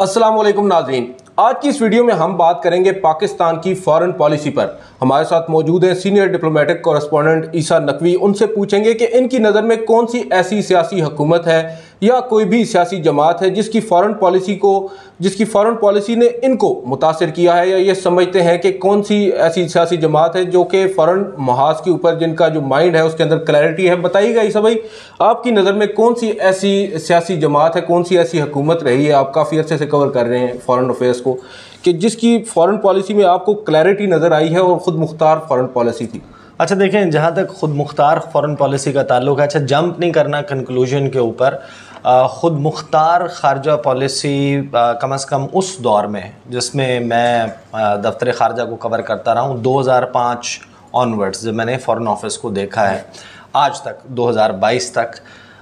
अस्सलाम वालेकुम नाज़रीन, आज की इस वीडियो में हम बात करेंगे पाकिस्तान की फॉरेन पॉलिसी पर। हमारे साथ मौजूद हैं senior diplomatic correspondent Isa Naqvi. उनसे पूछेंगे कि इनकी नज़र में कौन सी ऐसी सियासी हुकूमत है या कोई भी सियासी जमात है जिसकी फॉरेन पॉलिसी ने इनको मुतासिर किया है, या ये समझते हैं कि कौन सी ऐसी सियासी जमात है जो कि फॉरेन महाज के ऊपर जिनका जो माइंड है उसके अंदर क्लैरिटी है। बताइएगा ईसा भाई, आपकी नज़र में कौन सी ऐसी सियासी जमात है, कौन सी ऐसी हुकूमत रही है, आप काफ़ी अर्से से कवर कर रहे हैं फॉरेन अफेयर्स को, कि जिसकी फॉरेन पॉलिसी में आपको क्लैरिटी नज़र आई है और ख़ुद मुख्तार फॉरेन पॉलिसी थी? अच्छा देखें, जहाँ तक खुद मुख्तार फ़ॉरेन पॉलिसी का ताल्लुक है, अच्छा जंप नहीं करना कंक्लूजन के ऊपर। ख़ुद मुख्तार ख़ारजा पॉलिसी कम से कम उस दौर में जिसमें मैं दफ्तर ख़ारजा को कवर करता रहा हूँ 2005 ऑनवर्ड्स, जब मैंने फ़ॉरेन ऑफिस को देखा है आज तक 2022 तक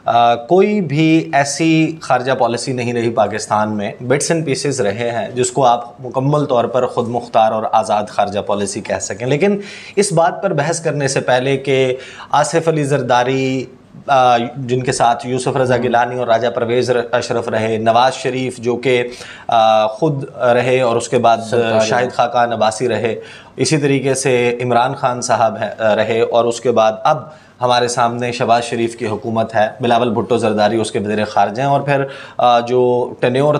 कोई भी ऐसी ख़ारजा पॉलिसी नहीं रही पाकिस्तान में। बिट्स एंड पीसेस रहे हैं जिसको आप मुकम्मल तौर पर ख़ुद मुख्तार और आज़ाद ख़ारजा पॉलिसी कह सकें। लेकिन इस बात पर बहस करने से पहले कि आसिफ अली ज़रदारी जिनके साथ यूसुफ रज़ा गिलानी और राजा परवेज़ अशरफ रहे, नवाज़ शरीफ जो कि ख़ुद रहे और उसके बाद शाहिद खाकान अब्बासी रहे, इसी तरीके से इमरान खान साहब रहे, और उसके बाद अब हमारे सामने शहबाज शरीफ की हुकूमत है, बिलावल भुट्टो ज़रदारी उसके वज़ीर ख़ारजा हैं, और फिर जो टेन्योर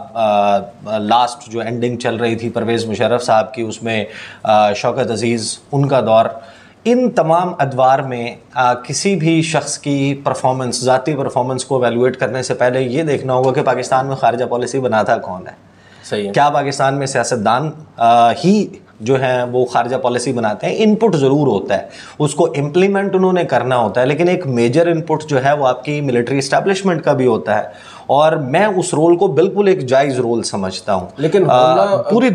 था लास्ट जो एंडिंग चल रही थी परवेज़ मुशर्रफ साहब की, उसमें शौकत अज़ीज़ उनका दौर। इन तमाम अदवार में किसी भी शख्स की परफॉर्मेंस, ज़ाती परफॉर्मेंस को एवेलुएट करने से पहले ये देखना होगा कि पाकिस्तान में ख़ारजा पॉलिसी बनाता कौन है। सही है। क्या पाकिस्तान में सियासतदान ही जो हैं वो ख़ारजा पॉलिसी बनाते हैं? इनपुट ज़रूर होता है, उसको इम्प्लीमेंट उन्होंने करना होता है, लेकिन एक मेजर इनपुट जो है वो आपकी मिलिट्री इस्टेब्लिशमेंट का भी होता है, और मैं उस रोल को बिल्कुल एक जायज़ रोल समझता हूँ। लेकिन पूरी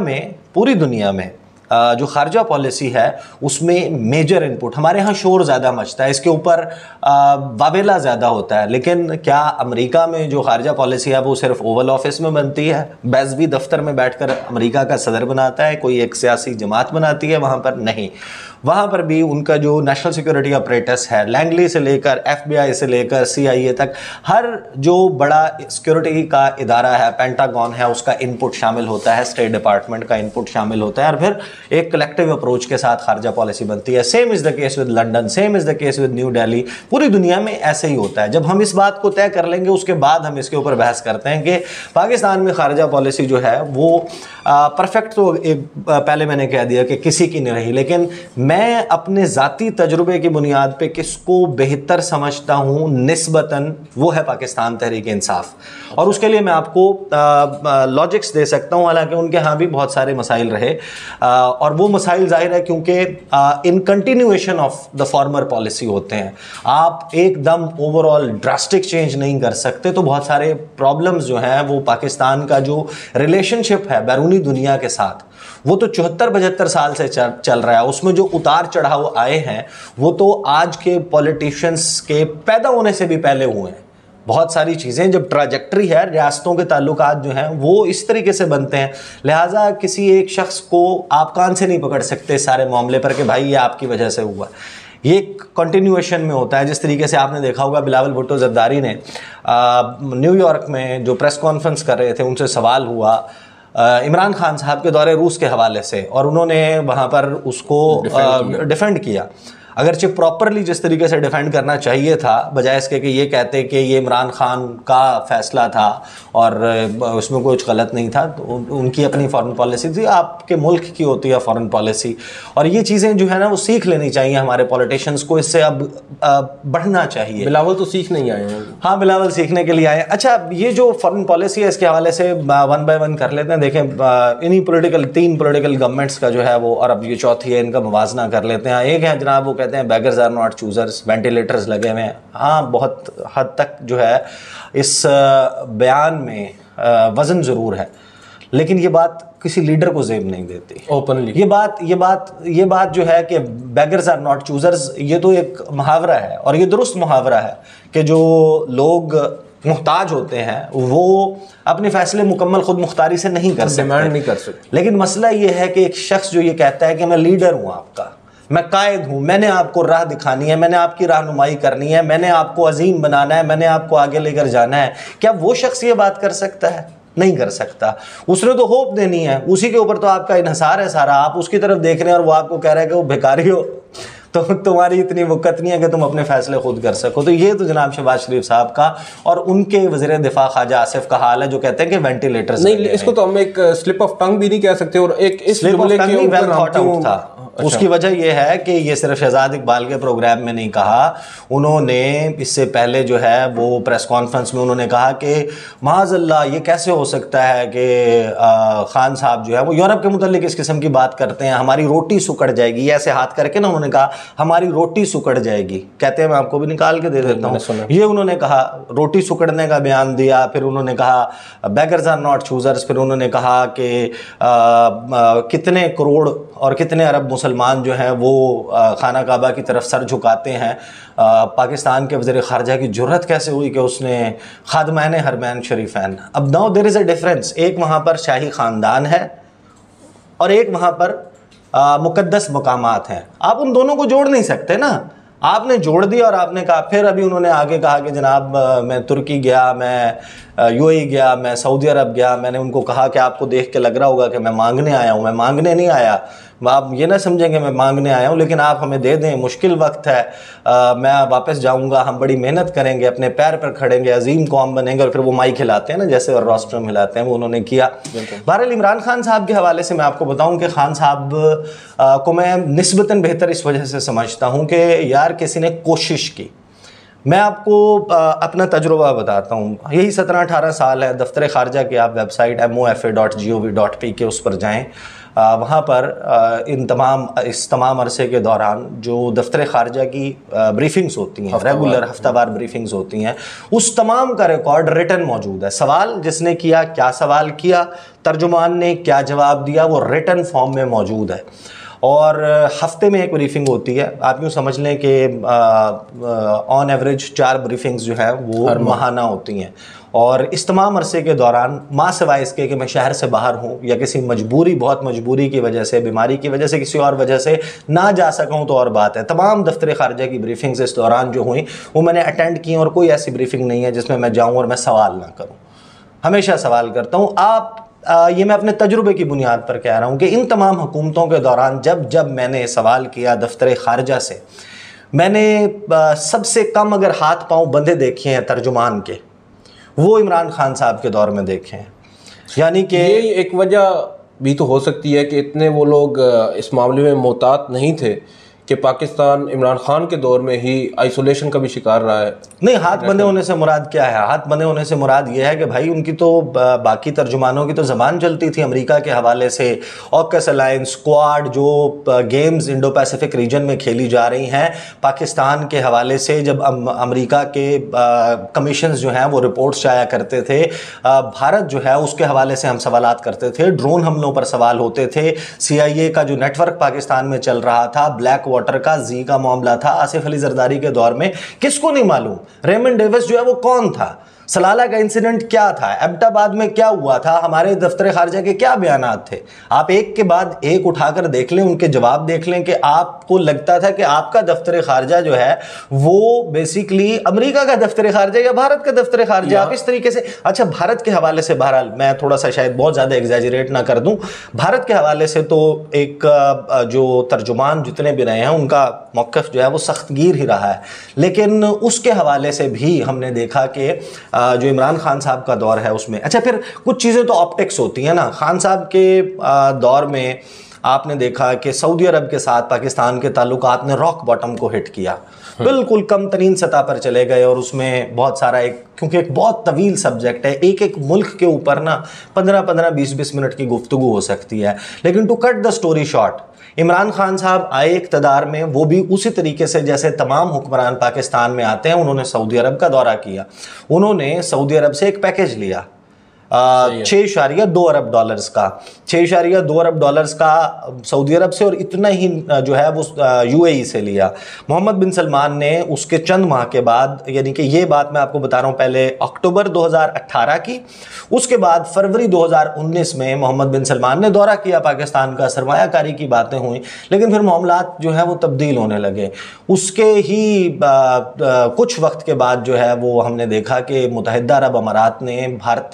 दुनिया में जो ख़ारजा पॉलिसी है उसमें मेजर इनपुट, हमारे यहाँ शोर ज़्यादा मचता है, इसके ऊपर वावेला ज़्यादा होता है, लेकिन क्या अमेरिका में जो ख़ारजा पॉलिसी है वो सिर्फ ओवल ऑफिस में बनती है? बेज़वी दफ्तर में बैठकर अमेरिका का सदर बनाता है, कोई एक सियासी जमात बनाती है? वहाँ पर नहीं। वहाँ पर भी उनका जो नेशनल सिक्योरिटी अपरेटस है, लैंगली से लेकर FBI से लेकर CIA तक, हर जो बड़ा सिक्योरिटी का इदारा है, पेंटागन है, उसका इनपुट शामिल होता है, स्टेट डिपार्टमेंट का इनपुट शामिल होता है, और फिर एक कलेक्टिव अप्रोच के साथ खारजा पॉलिसी बनती है। Same is the case with London, same is the case with New Delhi. पूरी दुनिया में ऐसे ही होता है। जब हम इस बात को तय कर लेंगे उसके बाद हम इसके ऊपर बहस करते हैं कि पाकिस्तान में खारजा पॉलिसी जो है वो परफेक्ट, तो एक पहले मैंने कह दिया कि किसी की नहीं रही, लेकिन मैं अपने ज़ाती तजुर्बे की बुनियाद पे किसको बेहतर समझता हूँ निस्बतन, वो है पाकिस्तान तहरीक इंसाफ, और उसके लिए मैं आपको लॉजिक्स दे सकता हूँ। हालांकि उनके यहाँ भी बहुत सारे मसाइल रहे, और वो मसाइल जाहिर है क्योंकि in continuation of the former policy होते हैं। आप एकदम ओवरऑल ड्रास्टिक चेंज नहीं कर सकते, तो बहुत सारे प्रॉब्लम्स जो हैं वो पाकिस्तान का जो रिलेशनशिप है बैरूनी दुनिया के साथ, वो तो 74-75 साल से चल रहा है। उसमें जो उतार चढ़ाव आए हैं वो तो आज के पॉलिटिशियंस के पैदा होने से भी पहले हुए हैं। बहुत सारी चीज़ें, जब ट्रैजेक्टरी है, रियासतों के ताल्लुकात जो हैं वो इस तरीके से बनते हैं, लिहाजा किसी एक शख्स को आप कान से नहीं पकड़ सकते सारे मामले पर कि भाई ये आपकी वजह से हुआ। ये कंटिन्यूएशन में होता है। जिस तरीके से आपने देखा होगा बिलावल भुट्टो ज़रदारी ने न्यूयॉर्क में जो प्रेस कॉन्फ्रेंस कर रहे थे, उनसे सवाल हुआ इमरान खान साहब के दौरे रूस के हवाले से, और उन्होंने वहाँ पर उसको डिफेंड किया। अगरचे प्रॉपरली जिस तरीके से डिफेंड करना चाहिए था, बजाय इसके कि ये कहते कि ये इमरान खान का फैसला था और उसमें कुछ गलत नहीं था, तो उनकी अपनी फॉरेन पॉलिसी थी, आपके मुल्क की होती है फॉरेन पॉलिसी। और ये चीज़ें जो है ना वो सीख लेनी चाहिए हमारे पॉलिटिशियंस को, इससे अब बढ़ना चाहिए। बिलावल तो सीख नहीं आए हैं। हाँ, बिलावल सीखने के लिए आए। अच्छा, ये जो फॉरेन पॉलिसी है इसके हवाले से वन बाय वन कर लेते हैं। देखें, इन्हीं तीन पोलिटिकल गवर्नमेंट्स का जो है वो, और अब ये चौथी है, इनका मुवाजना कर लेते हैं। एक है जनाब, वो कहते हैं beggars are not choosers, ventilators लगे हुए हैं। हाँ, बहुत हद तक जो है इस बयान में वजन ज़रूर है, लेकिन ये बात किसी लीडर को ज़ेब नहीं देती ओपनली। ये बात जो है कि बेगर्स आर नॉट चूजर्स, ये तो एक मुहावरा है, और ये दुरुस्त मुहावरा है कि जो लोग मुहताज होते हैं वो अपने फैसले मुकम्मल खुद मुख्तारी से नहीं कर सकते, डिमांड नहीं कर सकते। लेकिन मसला ये है कि एक शख्स जो ये कहता है कि मैं लीडर हूँ आपका, मैं कायद हूँ, मैंने आपको राह दिखानी है, मैंने आपकी रहनुमाई करनी है, मैंने आपको अजीम बनाना है, मैंने आपको आगे लेकर जाना है, क्या वो शख्स ये बात कर सकता है? نہیں کر سکتا. اس نے تو ہوپ دینی ہے, اسی کے اوپر تو آپ کا انحصار ہے سارا. آپ اس کی طرف دیکھ رہے ہیں اور وہ آپ کو کہہ رہا ہے کہ وہ بھکاری ہو, تو تمہاری اتنی وقت نہیں ہے کہ تم اپنے فیصلے خود کر سکو. تو یہ تو جناب شہباز شریف صاحب کا اور ان کے وزیر دفاع خواجہ آصف کا حال ہے, جو کہتے ہیں کہ وینٹیلیٹر نہیں, اس کو تو ہم ایک سلپ آف ٹنگ بھی نہیں کہہ سکتے, اور ایک اس جملے کے اوپر تھا. اس کی وجہ یہ ہے کہ یہ صرف شہزاد اقبال کے پروگرام میں نہیں کہا, انہوں نے اس سے پہلے جو ہے وہ پریس کانفرنس میں انہوں نے کہا کہ معاذ اللہ یہ کیسے ہو سکتا ہے کہ خان صاحب جو ہے وہ یورپ کے متعلق اس قسم کی بات کرتے ہیں, ہماری روٹی سکڑ جائے گی. ایسے ہاتھ کر کے نا انہوں نے کہا ہماری روٹی سکڑ جائے گی. کہتے ہیں میں آپ کو بھی نکال کے دے دیتا ہوں, یہ انہوں نے کہا روٹی سکڑنے کا بیان دیا. پھر انہوں نے کہا بیگرز آر ناٹ چوزرز. پھر انہوں نے کہا کہ کتنے کروڑ اور کتنے ارب مسلمان جو ہیں وہ خانہ کعبہ کی طرف سر جھکاتے ہیں. پاکستان کے وزیر خارجہ کی جرت کیسے ہوئی کہ اس نے خادمین حرمین شریفین. اب now there is a difference, ایک وہاں پر شاہی خاندان ہے اور ایک وہاں پر مقدس مقامات ہیں. آپ ان دونوں کو جوڑ نہیں سکتے نا. آپ نے جوڑ دیا اور آپ نے کہا, پھر ابھی انہوں نے آگے کہا کہ جناب میں ترکی گیا, میں یو اے گیا, میں سعودی عرب گیا, میں نے ان کو کہا کہ آپ کو دیکھ کے لگ رہا ہوگا کہ میں مانگنے آیا ہوں. میں مانگنے نہیں آیا, آپ یہ نہ سمجھیں کہ میں مانگنے آیا ہوں, لیکن آپ ہمیں دے دیں, مشکل وقت ہے, میں واپس جاؤں گا, ہم بڑی محنت کریں گے, اپنے پیر پر کھڑیں گے, عظیم قوم بنیں گے. اور پھر وہ مائک ہلاتے ہیں نا جیسے, اور روسٹرم ہلاتے ہیں, وہ انہوں نے کیا. بہرحال عمران خان صاحب کے حوالے سے میں آپ کو بتاؤں کہ خان صاحب کو میں نسبتاً بہتر اس وجہ سے سمجھتا ہوں کہ یار کسی نے کوشش کی. میں آپ کو اپنا تجربہ بتاتا ہوں, یہی 17-18 سال ہے. دفتر خارجہ کی آپ ویب سائٹ mofa.gov.p کے اس پر جائیں, وہاں پر اس تمام عرصے کے دوران جو دفتر خارجہ کی بریفنگز ہوتی ہیں, ریگولر ہفتہ وار بریفنگز ہوتی ہیں, اس تمام کا ریکارڈ ریٹن موجود ہے. سوال جس نے کیا, کیا سوال کیا, ترجمان نے کیا جواب دیا, وہ ریٹن فارم میں موجود ہے. اور ہفتے میں ایک بریفنگ ہوتی ہے. آپ یوں سمجھ لیں کہ آن ایوریج 4 بریفنگز جو ہیں وہ ماہانہ ہوتی ہیں. اور اس تمام عرصے کے دوران ماں سوائے اس کے کہ میں شہر سے باہر ہوں یا کسی مجبوری, بہت مجبوری کی وجہ سے, بیماری کی وجہ سے, کسی اور وجہ سے نہ جا سکا ہوں تو اور بات ہے, تمام دفتر خارجہ کی بریفنگز اس دوران جو ہوئیں وہ میں نے اٹینڈ کی, اور کوئی ایسی بریفنگ نہیں ہے جس میں میں جاؤں اور میں سوال نہ کروں. ہمیشہ سوال کرتا ہوں. یہ میں اپنے تجربے کی بنیاد پر کہہ رہا ہوں کہ ان تمام حکومتوں کے دوران جب میں نے سوال کیا دفتر خارجہ سے, میں نے سب سے کم اگر ہاتھ پاؤں بندھے دیکھے ہیں ترجمان کے, وہ عمران خان صاحب کے دور میں دیکھے ہیں. یعنی کہ یہ ایک وجہ بھی تو ہو سکتی ہے کہ اتنے وہ لوگ اس معاملے میں محتاط نہیں تھے کہ پاکستان عمران خان کے دور میں ہی آئسولیشن کا بھی شکار رہا ہے. نہیں, ہاتھ بندھے ہونے سے مراد کیا ہے؟ ہاتھ بندھے ہونے سے مراد یہ ہے کہ بھائی ان کی تو باقی ترجمانوں کی تو زبان چلتی تھی امریکہ کے حوالے سے. آکس الائنس, کوآڈ, جو گیمز انڈو پیسیفک ریجن میں کھیلی جا رہی ہیں, پاکستان کے حوالے سے جب امریکہ کے کمیشنز جو ہیں وہ رپورٹس شائع کرتے تھے, بھارت جو ہے اس کے حوالے سے ہم سوالات کرتے تھے. ڈرون حملوں پر سوال ہوتے تھے. CIA کا جو نیٹ ورک پاکستان میں چل رہا تھا, بلیک واٹر کا, زی کا معاملہ تھا, آصف علی زرداری کے دور میں, کس کو نہیں معلوم ریمنڈ ڈیوس جو ہے وہ کون تھا, سلالہ کا انسیڈنٹ کیا تھا, ایبٹ آباد میں کیا ہوا تھا, ہمارے دفتر خارجہ کے کیا بیانات تھے. آپ ایک کے بعد ایک اٹھا کر دیکھ لیں, ان کے جواب دیکھ لیں کہ آپ کو لگتا تھا کہ آپ کا دفتر خارجہ جو ہے وہ بیسیکلی امریکہ کا دفتر خارجہ یا بھارت کا دفتر خارجہ. آپ اس طریقے سے, اچھا بھارت کے حوالے سے, بہرحال میں تھوڑا سا شاید بہت زیادہ ایگزیجریٹ نہ کر دوں, بھارت کے حوالے سے تو ایک جو ترجمان جتنے بھی رہے ہیں ان کا موقف جو ہے وہ سخت گیر ہی رہا ہے. لیکن اس کے حوالے سے بھی ہم نے دیکھا کہ جو عمران خان صاحب کا دور ہے اس میں, اچھا پھر کچھ چیزیں تو آپٹکس ہوتی ہیں نا. خان صاحب کے دور میں آپ نے دیکھا کہ سعودی عرب کے ساتھ پاکستان کے تعلقات نے راک باٹم کو ہٹ کیا, بالکل کم ترین سطح پر چلے گئے. اور اس میں بہت سارا کیونکہ ایک بہت طویل سبجیکٹ ہے, ایک ملک کے اوپر نا 15-20 منٹ کی گفتگو ہو سکتی ہے. لیکن to cut the story short, Imran Khan صاحب آئے اقتدار میں, وہ بھی اسی طریقے سے جیسے تمام حکمران پاکستان میں آتے ہیں. انہوں نے سعودی عرب کا دورہ کیا, انہوں نے سعودی عرب سے ایک پیکیج لیا $6.2 ارب کا, $6.2 ارب کا سعودی عرب سے, اور اتنا ہی جو ہے وہ UAE سے لیا. محمد بن سلمان نے اس کے چند ماہ کے بعد, یعنی کہ یہ بات میں آپ کو بتا رہا ہوں پہلے اکتوبر 2018 کی, اس کے بعد فروری 2019 میں محمد بن سلمان نے دورہ کیا پاکستان کا, سرمایہ کاری کی باتیں ہوئیں, لیکن پھر معاملات جو ہیں وہ تبدیل ہونے لگے. اس کے ہی کچھ وقت کے بعد جو ہے وہ ہم نے دیکھا کہ متحدہ عرب امارات نے بھارتی وزیر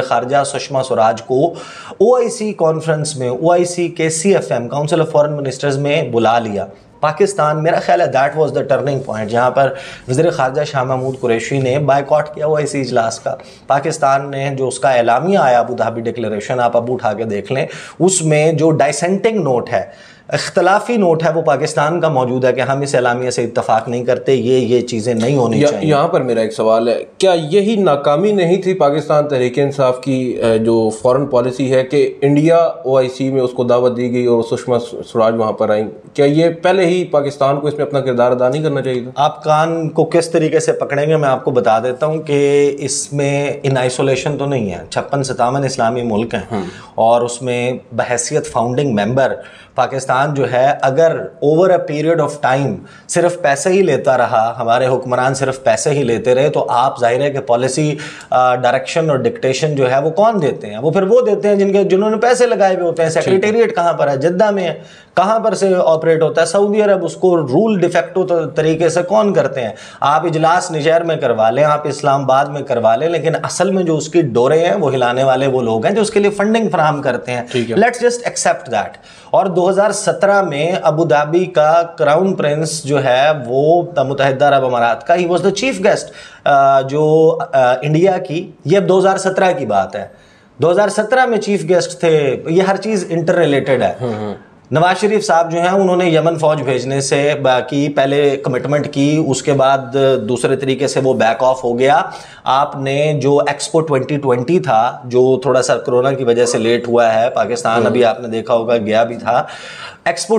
خارجہ سشما سوراج کو OIC کانفرنس میں, OIC کے CFM council of foreign ministers میں بلا لیا. پاکستان, میرا خیال ہے that was the turning point, جہاں پر وزیر خارجہ شاہ محمود قریشی نے بائیکاٹ کیا OIC اجلاس کا. پاکستان نے جو اس کا اعلامیہ آیا ابو دھابی ڈکلیریشن, آپ اب اٹھا کے دیکھ لیں, اس میں جو ڈائسینٹنگ نوٹ ہے, اختلافی نوٹ ہے, وہ پاکستان کا موجود ہے کہ ہم اس اعلامیہ سے اتفاق نہیں کرتے, یہ چیزیں نہیں ہونی چاہیے. یہاں پر میرا ایک سوال ہے, کیا یہی ناکامی نہیں تھی پاکستان تحریک انصاف کی جو فورن پالیسی ہے کہ انڈیا OIC میں اس کو دعوت دی گئی اور سشما سوراج وہاں پر آئیں, کیا یہ پہلے ہی پاکستان کو اس میں اپنا کردار ادا نہیں کرنا چاہیے تھا؟ آپ کان کو کس طریقے سے پکڑیں گے میں آپ کو بتا دیتا ہوں کہ اس میں ان آئسولیشن تو نہیں ہے. 56-57 اسلامی ملک ہیں اور اس میں بحیثیت فاؤنڈنگ ممبر پاکستان جو ہے, اگر over a period of time صرف پیسے ہی لیتا رہا, ہمارے حکمران صرف پیسے ہی لیتے رہے, تو آپ ظاہر ہے کہ پالیسی ڈائریکشن اور ڈکٹیشن جو ہے وہ کون دیتے ہیں؟ وہ پھر وہ دیتے ہیں جنہوں نے پیسے لگائے ہوئے ہوتے ہیں. سیکریٹریٹ کہاں پر ہے؟ جدہ میں ہے. کہاں پر سے آپریٹ ہوتا ہے؟ سعودی عرب. اس کو رول ڈیفیکٹو طریقے سے کون کرتے ہیں؟ آپ اجلاس نجیر میں کروا لیں, آپ اسلام آباد میں کروا لیں, لیکن اصل میں جو اس کی ڈورے ہیں وہ ہلانے والے وہ لوگ ہیں جو اس کے لیے فنڈنگ فراہم کرتے ہیں. Let's just accept that. اور 2017 میں ابو دھابی کا کراؤن پرنس جو ہے وہ متحدہ عرب امارات کا, he was the chief guest جو انڈیا کی, یہ اب 2017 کی بات ہے, 2017 میں چیف گیسٹ تھے. یہ ہر چیز انٹر ریلیٹڈ ہے. نواز شریف صاحب جو ہیں انہوں نے یمن فوج بھیجنے سے کی پہلے کمٹمنٹ کی, اس کے بعد دوسرے طریقے سے وہ بیک آف ہو گیا. آپ نے جو ایکسپو 2020 تھا جو تھوڑا سا کرونا کی وجہ سے لیٹ ہوا ہے, پاکستان ابھی آپ نے دیکھا ہوگا گیا بھی تھا, ایکسپو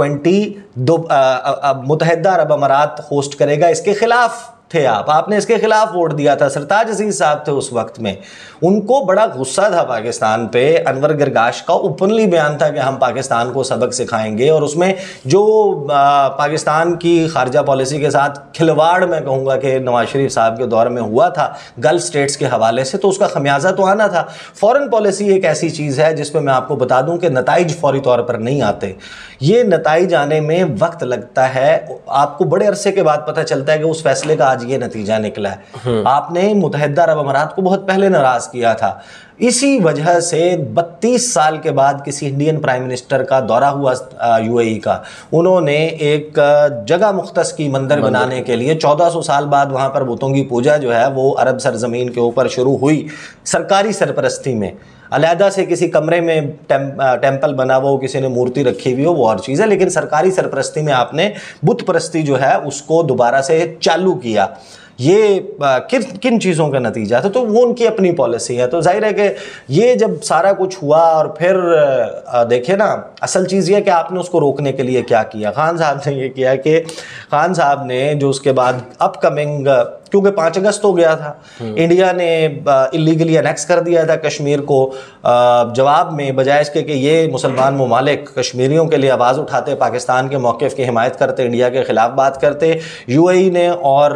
2020 متحدہ عرب امارات ہوسٹ کرے گا, اس کے خلاف تھے آپ نے اس کے خلاف ووٹ دیا تھا. سرتاج عزیز صاحب تھے اس وقت میں, ان کو بڑا غصہ تھا پاکستان پہ. انور گرگاش کا اوپنلی بیان تھا کہ ہم پاکستان کو سبق سکھائیں گے, اور اس میں جو پاکستان کی خارجہ پالیسی کے ساتھ کھلواڑ میں کہوں گا کہ نواز شریف صاحب کے دور میں ہوا تھا گلف سٹیٹس کے حوالے سے, تو اس کا خمیازہ تو آنا تھا. فورن پالیسی ایک ایسی چیز ہے جس پہ میں آپ کو بتا دوں کہ نتائج فوری طور پر نہیں آتے. یہ نتائج آنے میں وقت لگتا ہے. آپ کو بڑے عرصے کے بعد پتہ چلتا ہے کہ اس فیصلے کا یہ نتیجہ نکلا ہے. آپ نے متحدہ عرب امارات کو بہت پہلے ناراض کیا تھا. اسی وجہ سے 32 سال کے بعد کسی انڈین پرائم منسٹر کا دورہ ہوا UAE کا, انہوں نے ایک جگہ مختص کی مندر بنانے کے لیے. 1400 سال بعد وہاں پر بتوں کی پوجا جو ہے وہ عرب سرزمین کے اوپر شروع ہوئی سرکاری سرپرستی میں. علیحدہ سے کسی کمرے میں ٹیمپل بنا ہوا ہو, کسی نے مورتی رکھی ہوئی ہو, وہ اور چیز ہے, لیکن سرکاری سرپرستی میں آپ نے بت پرستی جو ہے اس کو دوبارہ سے چالو کیا. یہ کن چیزوں کا نتیجہ تھا؟ تو وہ ان کی اپنی پالیسی ہے. تو ظاہر ہے کہ یہ جب سارا کچھ ہوا اور پھر دیکھیں نا, اصل چیز یہ کہ آپ نے اس کو روکنے کے لیے کیا کیا. خان صاحب نے یہ کیا کہ خان صاحب نے جو اس کے بعد اپ کمنگ, کیونکہ 5 اگست ہو گیا تھا, انڈیا نے اللیگلی انیکس کر دیا تھا کشمیر کو, جواب میں بجائے اس کے کہ یہ مسلمان ممالک کشمیریوں کے لیے آواز اٹھاتے, پاکستان کے موقف کی حمایت کرتے, انڈیا کے خلاف بات کرتے, UAE نے اور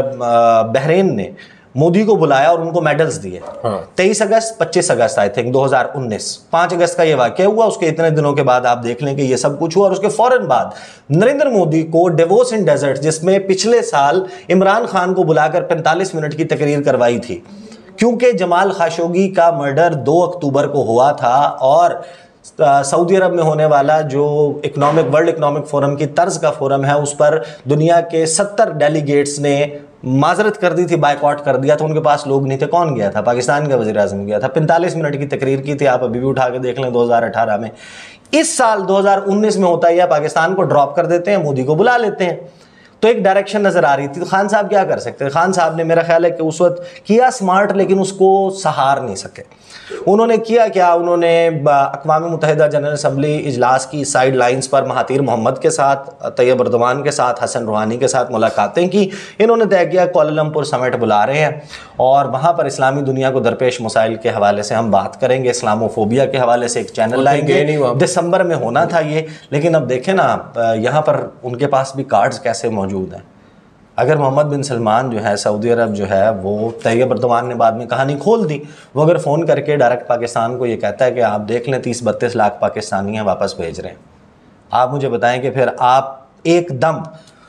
بحرین نے مودی کو بلایا اور ان کو میڈلز دیے. 23 اگست 25 اگست آئی تھنک 2019, 5 اگست کا یہ واقعہ ہوا. اس کے اتنے دنوں کے بعد آپ دیکھ لیں کہ یہ سب کچھ ہوا, اور اس کے فوراً بعد نریندر مودی کو ڈیووس ان ڈیزرٹ, جس میں پچھلے سال عمران خان کو بلا کر 45 منٹ کی تقریر کروائی تھی, کیونکہ جمال خاشقجی کا مرڈر 2 اکتوبر کو ہوا تھا, اور سعودی عرب میں ہونے والا جو ورلڈ اکنامک فورم کی طرز کا فورم ہے, اس پر دنیا کے 70 ڈیلیگیٹس نے معذرت کر دی تھی, بائیکاٹ کر دیا تھا. ان کے پاس لوگ نہیں تھے. کون گیا تھا؟ پاکستان کا وزیر اعظم گیا تھا. 45 منٹ کی تقریر کی تھی. آپ ابھی بھی اٹھا کے دیکھ لیں 2018 میں. اس سال 2019 میں ہوتا ہے پاکستان کو ڈراپ کر دیتے ہیں, مودی کو بلا لیتے ہیں. تو ایک ڈائریکشن نظر آ رہی تھی. تو خان صاحب کیا کر سکتے ہیں؟ خان صاحب نے میرا خیال ہے کہ اس وقت کیا سمارٹ, لیکن اس کو سہار نہیں سکے. انہوں نے کیا کیا, انہوں نے اقوام متحدہ جنرل اسمبلی اجلاس کی سائیڈ لائنز پر مہاتیر محمد کے ساتھ, طیب اردوان کے ساتھ, حسن روحانی کے ساتھ ملاقاتیں کی. انہوں نے طے کیا کوالالمپور سمٹ بلا رہے ہیں, اور وہاں پر اسلامی دنیا کو درپیش مسائل کے حوالے سے ہم بات کریں گے. اسلاموفوبیا کے حوالے سے ایک چینل لائیں گے. دسمبر میں ہونا تھا یہ, لیکن اب دیکھیں نا یہاں پر ان کے پاس بھی کارڈز کیسے موجود ہیں. اگر محمد بن سلمان جو ہے سعودی عرب جو ہے, وہ طیب اردوان نے بعد میں کہانی کھول دی, وہ اگر فون کر کے ڈائریکٹ پاکستان کو یہ کہتا ہے کہ آپ دیکھ لیں 30-32 لاکھ پاکستانی ہیں واپس بھیج رہے ہیں, آپ مجھے بتائیں کہ پھر آپ ایک دم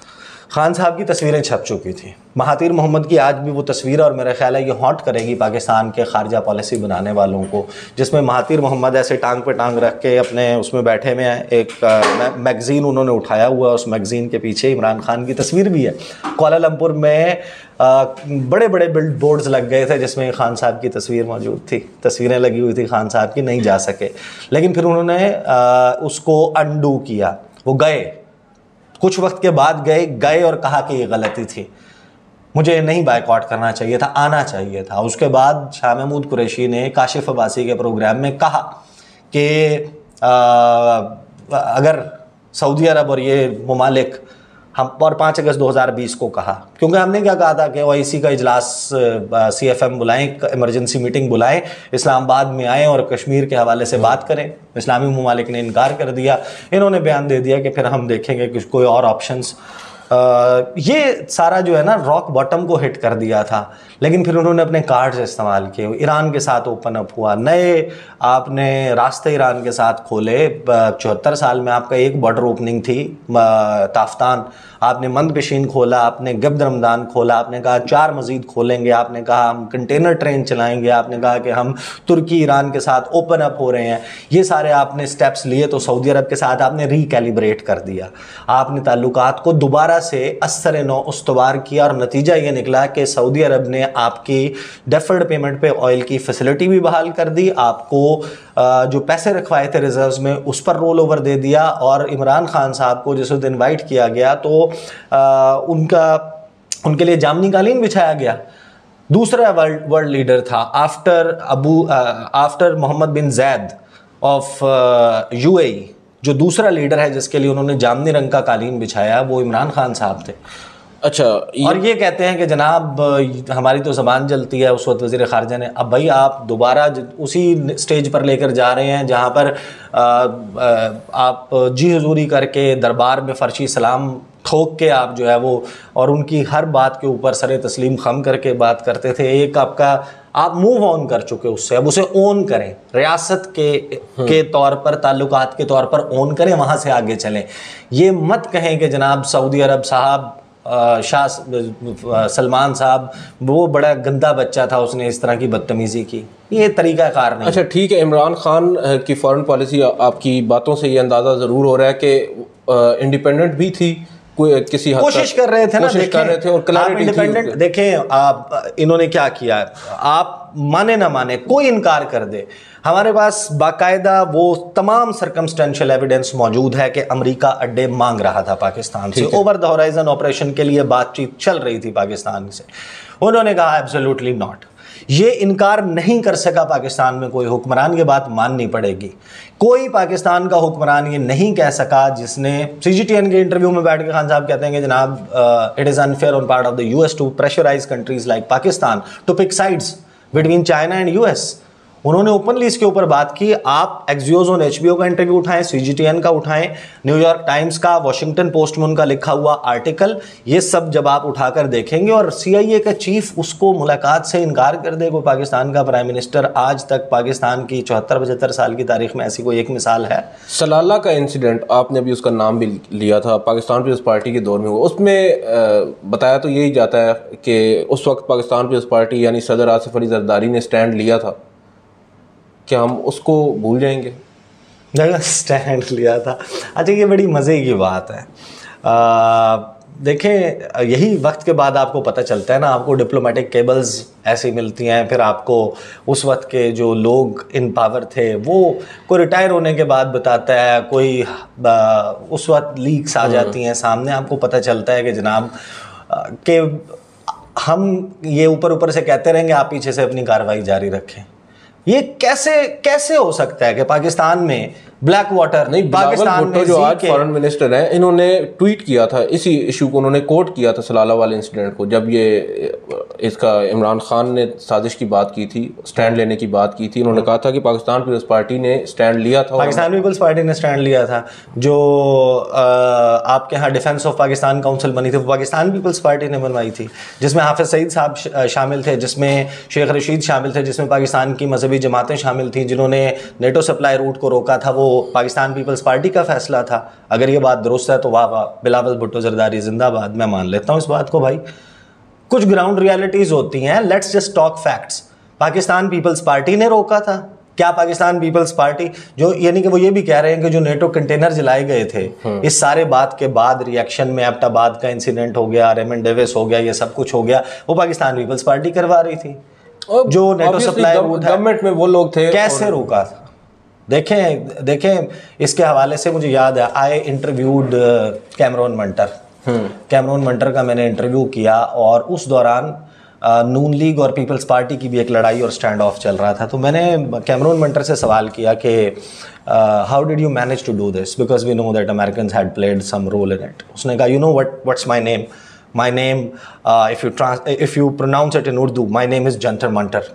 خان صاحب کی تصویریں چھپ چکی تھیں. مہاتیر محمد کی آج بھی وہ تصویر اور میرا خیال ہے یہ ہانٹ کرے گی پاکستان کے خارجہ پالیسی بنانے والوں کو, جس میں مہاتیر محمد ایسے ٹانگ پہ ٹانگ رکھ کے اپنے اس میں بیٹھے ہوئے ہیں. ایک میگزین انہوں نے اٹھایا ہوا ہے, اس میگزین کے پیچھے عمران خان کی تصویر بھی ہے. کوالالمپور میں بڑے بڑے بلڈ بورڈز لگ گئے تھے جس میں خان صاحب کی تصویر موجود تھی, تصویریں لگی ہوئی تھی خان صاحب کی, نہیں جا سکے. لیکن پھر انہوں نے اس کو انڈو کیا, وہ گئے, کچھ وقت کے بعد گئے اور کہا کہ یہ غلطی تھی, مجھے نہیں بائیکاٹ کرنا چاہیے تھا, آنا چاہیے تھا. اس کے بعد شاہ محمود قریشی نے کاشف عباسی کے پروگرام میں کہا کہ اگر سعودی عرب اور یہ ممالک ہم, اور 5 اگست 2020 کو کہا, کیونکہ ہم نے کیا کہا تھا کہ OIC کا اجلاس CFM بلائیں, ایمرجنسی میٹنگ بلائیں, اسلام آباد میں آئیں اور کشمیر کے حوالے سے بات کریں. اسلامی ممالک نے انکار کر دیا, انہوں نے بیان دے دیا کہ پھر ہم دیکھیں گے کہ کوئی اور آپشنز. یہ سارا جو ہے نا راک باٹم کو ہٹ کر دیا تھا. لیکن پھر انہوں نے اپنے کارڈز استعمال کیے, ایران کے ساتھ اوپن اپ ہوا, نئے آپ نے راستے ایران کے ساتھ کھولے. 74 سال میں آپ کا ایک بارڈر اوپننگ تھی تافتان, آپ نے مند پشین کھولا, آپ نے گبد رمضان کھولا, آپ نے کہا 4 مزید کھولیں گے, آپ نے کہا ہم کنٹینر ٹرین چلائیں گے, آپ نے کہا کہ ہم ترکی ایران کے ساتھ اوپن اپ ہو رہے ہیں. یہ سارے آپ نے سٹیپس لیے تو سعودی عرب کے ساتھ آپ نے ریکیلیبریٹ کر دیا, آپ نے تعلقات کو دوبارہ سے اثر نو استوار کیا, اور نتیجہ یہ نکلا کہ سعودی عرب نے آپ کی ڈیفرڈ پیمنٹ پہ آئل کی فیسلٹی بھی بحال کر دی, آپ کو جو پیسے رکھوائے تھے ریزروز میں اس پر رول اوور دے دیا, اور عمران خان صاحب کو جس وقت انوائٹ کیا گیا تو ان کے لیے جامنی قالین بچھایا گیا. دوسرا ورلڈ لیڈر تھا after Mohamed bin Zayed of UAE, جو دوسرا لیڈر ہے جس کے لیے انہوں نے جامنی رنگ کا قالین بچھایا, وہ عمران خان صاحب تھے. اچھا, اور یہ کہتے ہیں کہ جناب ہماری تو زبان جلتی ہے. اس وقت وزیر خارجہ نے, اب بھائی آپ دوبارہ اسی سٹیج پر لے کر جا رہے ہیں جہاں پر آپ جی حضوری کر کے دربار میں فرشی سلام ٹھوک کے آپ جو ہے وہ, اور ان کی ہر بات کے اوپر سر تسلیم خم کر کے بات کرتے تھے. ایک آپ موو آن کر چکے اس سے, اب اسے اون کریں, ریاست کے طور پر, تعلقات کے طور پر اون کریں, وہاں سے آگے چلیں. یہ مت کہیں کہ جناب سعودی عرب صاحب, شاہ سلمان صاحب وہ بڑا گندا بچہ تھا, اس نے اس طرح کی بدتمیزی کی. یہ طریقہ کار نہیں. اچھا ٹھیک ہے, عمران خان کی فارن پالیسی آپ کی باتوں سے یہ اندازہ ضرور ہو رہا ہے کہ انڈیپینڈنٹ بھی تھی, کسی حد کوشش کر رہے تھے نا, کوشش کر رہے تھے, اور انڈیپینڈنٹ. دیکھیں آپ انہوں نے کیا کیا, آپ مانے نہ مانے, کوئی انکار کر دے, ہمارے پاس باقاعدہ وہ تمام سرکمسٹینشل ایویڈنس موجود ہے کہ امریکہ اڈے مانگ رہا تھا پاکستان سے, اوور دا ہورائزن آپریشن کے لیے بات چیت چل رہی تھی پاکستان سے. انہوں نے کہا ایبسولوٹلی ناٹ. یہ انکار نہیں کر سکا پاکستان میں کوئی حکمران, یہ بات ماننی پڑے گی. کوئی پاکستان کا حکمران یہ نہیں کہہ سکا جس نے CGTN کے انٹرویو میں بیٹھ کے خان صاحب کہتے ہیں کہ جناب it is unfair on part of the US to pressurise countries like Pakistan to pick sides between China and US. انہوں نے اوپنلی اس کے اوپر بات کی. آپ ایکزیوز آن HBO کا انٹرویو اٹھائیں, CGTN کا اٹھائیں, نیو یارک ٹائمز کا, واشنگٹن پوسٹ میں ان کا لکھا ہوا آرٹیکل, یہ سب جب آپ اٹھا کر دیکھیں گے, اور CIA کا چیف اس کو ملاقات سے انکار کر دے. کوئی پاکستان کا پرائم منسٹر, آج تک پاکستان کی 74-75 سال کی تاریخ میں ایسی کوئی ایک مثال ہے. سلالہ کا انسیڈنٹ, آپ نے ابھی اس کا نام بھی لیا تھا, پاکستان پیپلز پارٹی کے دور میں ہوا. اس میں بتایا تو یہی جاتا ہے کہ اس وقت پاکستان پیپلز پارٹی یعنی صدر آصف علی زرداری نے سٹینڈ لیا تھا, کہ ہم اس کو بھول جائیں گے؟ سٹینڈ لیا تھا. اچھا یہ بڑی مزے کی بات ہے. دیکھیں یہی وقت کے بعد آپ کو پتہ چلتا ہے نا, آپ کو ڈپلومیٹک کیبلز ایسی ملتی ہیں, پھر آپ کو اس وقت کے جو لوگ ان پاور تھے وہ کوئی ریٹائر ہونے کے بعد بتاتا ہے, کوئی اس وقت لیکس آ جاتی ہیں سامنے, آپ کو پتہ چلتا ہے کہ جناب کہ ہم یہ اوپر سے کہتے رہیں گے, آپ پیچھے سے اپنی کارروائی جاری رکھیں. یہ کیسے ہو سکتا ہے کہ پاکستان میں بلیک واٹر نہیں, پاکستان میں جو آج فارن منسٹر ہیں, انہوں نے ٹویٹ کیا تھا اسی ایشو کو, انہوں نے کوٹ کیا تھا سلالہ والے انسیڈنٹ کو, جب یہ اس کا عمران خان نے سازش کی بات کی تھی, سٹینڈ لینے کی بات کی تھی, انہوں نے کہا تھا کہ پاکستان پیپلز پارٹی نے سٹینڈ لیا تھا. پاکستان پیپلز پارٹی نے سٹینڈ لیا تھا. جو آپ کے ہاں ڈیفنس آف پاکستان کونسل بنی تھی وہ پاکستان پیپلز پارٹی نے بنوائی تھی, جس میں حافظ سعید صاحب شامل تھے, جس میں شیخ رشید شامل تھے, جس میں پاکستان کی مذہبی جماعتیں شامل تھیں, جنہوں نے نیٹو سپلائی روٹ کو روکا تھا. وہ वो पाकिस्तान पीपल्स पार्टी का फैसला था। अगर ये बात दुरुस्त है तो वाह वाह, बिलावल भुट्टो जरदारी जिंदाबाद, मैं मान लेता हूँ इस बात को भाई। कुछ ग्राउंड रियलिटीज़ होती हैं, let's just talk facts. Pakistan Peoples Party ने रोका था क्या? पाकिस्तान पीपल्स पार्टी जो, यानी कि वो ये भी कह रहे हैं कि जो नेटो कंटेनर जलाए गए थे, इस सारे बात के बाद रिएक्शन में एबटाबाद का इंसिडेंट हो गया, रेमंड डेविस हो गया, ये सब कुछ हो गया, वो पाकिस्तान पीपल्स पार्टी करवा रही थी। जो नेटो सप्लाई गवर्नमेंट में वो लोग थे, कैसे रोका था? देखें इसके हवाले से मुझे याद है, आई इंटरव्यूड कैमरून मंटर का मैंने इंटरव्यू किया, और उस दौरान नून लीग और पीपल्स पार्टी की भी एक लड़ाई और स्टैंड ऑफ चल रहा था। तो मैंने कैमरून मंटर से सवाल किया कि how did you manage to do this, because we know that Americans had played some role in it. उसने कहा, you know what's my name? My name, if you pronounce it in Urdu, my name is Jantar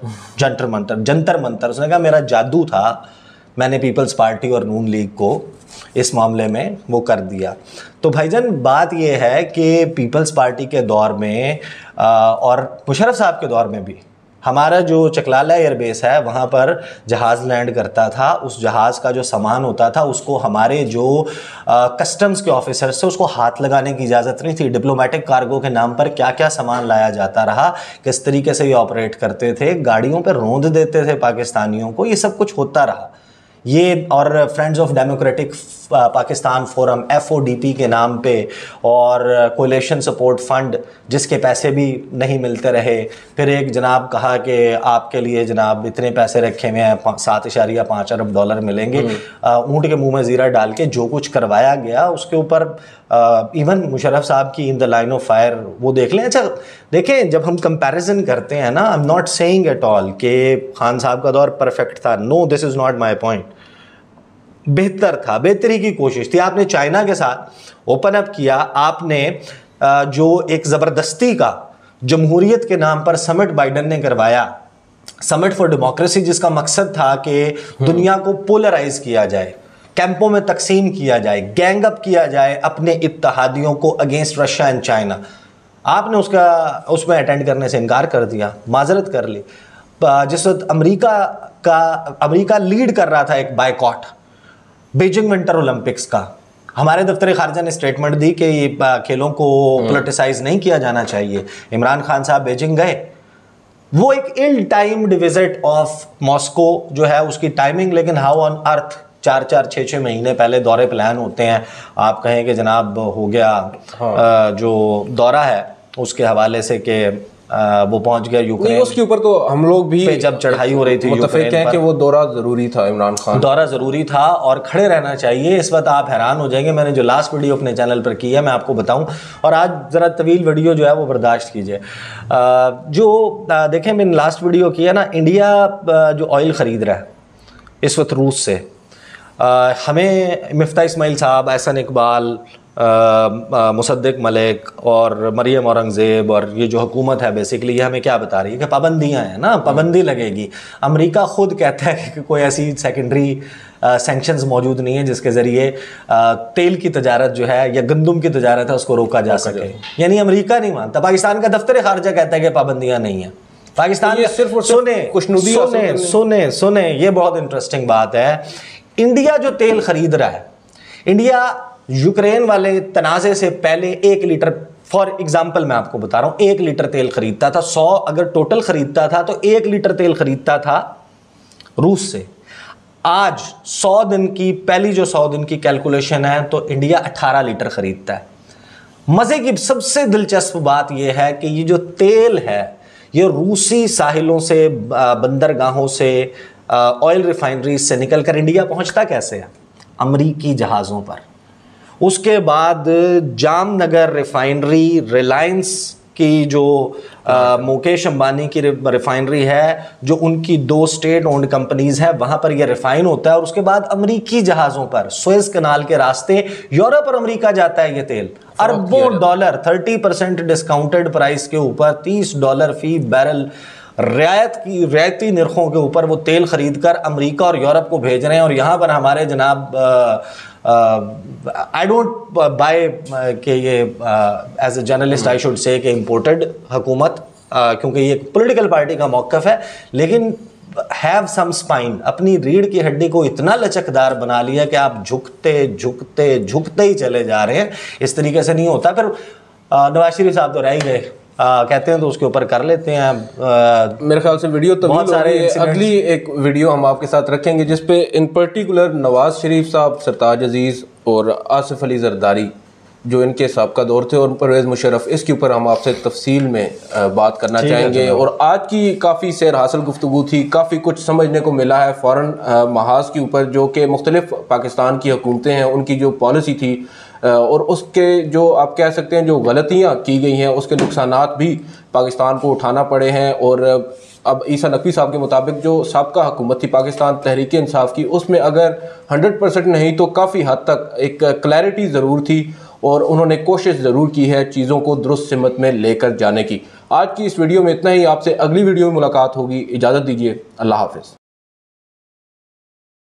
Mantar. उसने कहा मेरा जादू था, मैंने peoples party और नून league को इस मामले में वो कर दिया। तो भाईजान बात ये है कि पीपल्स पार्टी के दौर में और मुशर्रफ साहब के दौर में भी हमारा जो चकलाला एयरबेस है वहाँ पर जहाज़ लैंड करता था, उस जहाज़ का जो सामान होता था उसको हमारे जो कस्टम्स के ऑफिसर्स थे उसको हाथ लगाने की इजाज़त नहीं थी। डिप्लोमेटिक कार्गो के नाम पर क्या क्या सामान लाया जाता रहा, किस तरीके से ये ऑपरेट करते थे, गाड़ियों पर रौंद देते थे पाकिस्तानियों को, ये सब कुछ होता रहा। ये और friends of democratic Pakistan forum FODP के नाम पे, और कोलेशन सपोर्ट फंड जिसके पैसे भी नहीं मिलते रहे। फिर एक जनाब कहा कि आपके लिए जनाब इतने पैसे रखे हुए हैं, 7.5 अरब डॉलर मिलेंगे। ऊँट के मुंह में ज़ीरा डाल के जो कुछ करवाया गया उसके ऊपर इवन मुशर्रफ साहब की in the line of fire वो देख लें। अच्छा देखें, जब हम कंपैरिजन करते हैं ना, I am not saying at all कि खान साहब का दौर परफेक्ट था, no this is not my point. बेहतर था, बेहतरी की कोशिश थी। आपने चाइना के साथ ओपन अप किया, आपने जो एक ज़बरदस्ती का जमहूरियत के नाम पर समिट बाइडन ने करवाया, समिट फॉर डेमोक्रेसी, जिसका मकसद था कि दुनिया को पोलराइज किया जाए, कैंपों में तकसीम किया जाए, गैंग अप किया जाए अपने इत्तेहादियों को अगेंस्ट रशिया एंड चाइना। आपने उसमें अटेंड करने से इनकार कर दिया, माजरत कर ली। जिस वक्त अमेरिका लीड कर रहा था एक बायकॉट बीजिंग विंटर ओलंपिक्स का, हमारे दफ्तर खारजा ने स्टेटमेंट दी कि ये खेलों को पोलिटिसाइज नहीं किया जाना चाहिए। इमरान खान साहब बीजिंग गए, वो एक ill timed visit of Moscow जो है उसकी टाइमिंग, लेकिन हाउ ऑन अर्थ 4-4, 6-6 महीने पहले दौरे प्लान होते हैं। आप कहें कि जनाब हो गया जो दौरा है उसके हवाले से कि वो पहुंच गया यूक्रेन, उसके ऊपर तो हम लोग भी पे जब चढ़ाई हो रही थी मुतफिक हैं कि वो दौरा ज़रूरी था, इमरान खान दौरा ज़रूरी था और खड़े रहना चाहिए। इस वक्त आप हैरान हो जाएंगे, मैंने जो लास्ट वीडियो अपने चैनल पर की है मैं आपको बताऊं, और आज ज़रा तवील वीडियो जो है वो बर्दाश्त कीजिए। देखें मैंने लास्ट वीडियो की है ना, इंडिया जो ऑयल ख़रीद रहा है इस वक्त रूस से, हमें मिफ्ता इस्माइल साहब, एहसन इकबाल, मुसद्दिक मलिक और मरियम औरंगज़ेब और ये जो हुकूमत है बेसिकली ये हमें क्या बता रही है कि पाबंदियां हैं ना, पाबंदी लगेगी। अमेरिका खुद कहता है कि कोई ऐसी सेकेंडरी सैंक्शंस मौजूद नहीं है जिसके ज़रिए तेल की तजारत जो है या गंदम की तजारत है उसको रोका जा सके। यानी अमेरिका नहीं मानता, पाकिस्तान का दफ्तर खारजा कहता है कि पाबंदियाँ नहीं हैं। पाकिस्तान ये सिर्फ सुने ये बहुत इंटरेस्टिंग बात है। इंडिया जो तेल खरीद रहा है, इंडिया यूक्रेन वाले तनाज़े से पहले 1 लीटर, फॉर एग्जाम्पल मैं आपको बता रहा हूँ, 1 लीटर तेल खरीदता था, 100 अगर टोटल खरीदता था तो 1 लीटर तेल खरीदता था रूस से। आज 100 दिन की पहली जो 100 दिन की कैलकुलेशन है तो इंडिया 18 लीटर खरीदता है। मज़े की सबसे दिलचस्प बात यह है कि ये जो तेल है ये रूसी साहिलों से, बंदरगाहों से, ऑयल रिफाइनरीज से निकलकर इंडिया पहुंचता कैसे है? अमरीकी जहाज़ों पर। उसके बाद जामनगर रिफाइनरी, रिलायंस की जो मुकेश अंबानी की रिफाइनरी है, जो उनकी 2 स्टेट ओन्ड कंपनीज है, वहां पर यह रिफाइन होता है और उसके बाद अमरीकी जहाज़ों पर सुएज कनाल के रास्ते यूरोप और अमरीका जाता है ये तेल। अरबों डॉलर 30% डिस्काउंटेड प्राइस के ऊपर $30 फी बैरल रियायती निर्खों के ऊपर वो तेल खरीद कर अमरीका और यूरोप को भेज रहे हैं। और यहाँ पर हमारे जनाब आई डोंट बाय के ये as a journalist I should say कि इम्पोर्टेड हुकूमत, क्योंकि ये पॉलिटिकल पार्टी का मौक़िफ़ है, लेकिन हैव सम स्पाइन, अपनी रीढ़ की हड्डी को इतना लचकदार बना लिया कि आप झुकते झुकते झुकते ही चले जा रहे हैं। इस तरीके से नहीं होता। फिर नवाज शरीफ साहब तो रह ही गए, कहते हैं तो उसके ऊपर कर लेते हैं। मेरे ख्याल से वीडियो तो बहुत सारे अगली एक वीडियो हम आपके साथ रखेंगे जिसपे इन पर्टिकुलर नवाज शरीफ साहब, सरताज अजीज और आसिफ अली जरदारी जो इनके साबका दौर थे, और परवेज़ मुशर्रफ, इसके ऊपर हम आपसे तफसील में बात करना चाहेंगे। और आज की काफ़ी सैर हासिल गुफ्तगू थी, काफ़ी कुछ समझने को मिला है फ़ॉरेन महाज के ऊपर, जो कि मुख्तलिफ पाकिस्तान की हुकूमतें हैं उनकी जो पॉलिसी थी और उसके जो आप कह सकते हैं जो गलतियाँ की गई हैं उसके नुकसानात भी पाकिस्तान को उठाना पड़े हैं। और अब ईसा नकवी साहब के मुताबिक जो साबका हुकूमत थी पाकिस्तान तहरीक इंसाफ की, उसमें अगर 100% नहीं तो काफ़ी हद तक एक क्लैरिटी ज़रूर थी और उन्होंने कोशिश ज़रूर की है चीज़ों को दुरुस्त सिमत में लेकर जाने की। आज की इस वीडियो में इतना ही। आपसे अगली वीडियो में मुलाकात होगी। इजाज़त दीजिए। अल्लाह हाफ़िज़।